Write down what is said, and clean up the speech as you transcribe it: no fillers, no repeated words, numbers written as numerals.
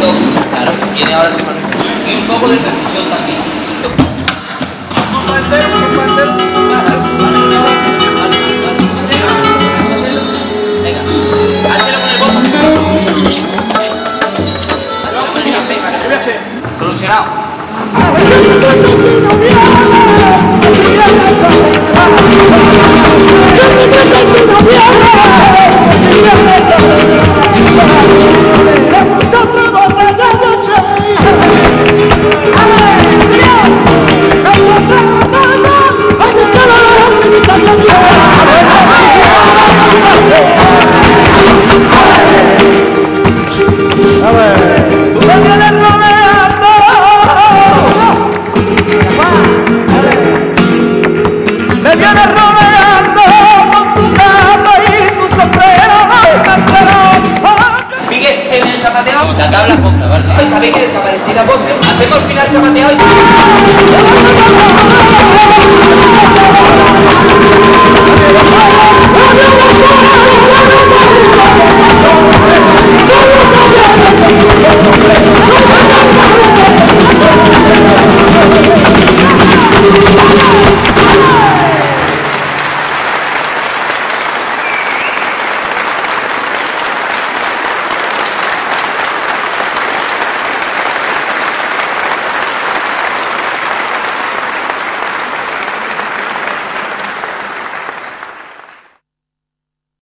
poquito, claro, tiene ahora el tema y un poco de percusión también. Un bandero. Vale. Vamos a hacerlo. Venga, hazlo con el bombo que se lo hazlo con el nivel, venga. Solucionado. La tabla compra, ¿vale? Sabéis que desaparecí la pose, hacemos el final zapateado y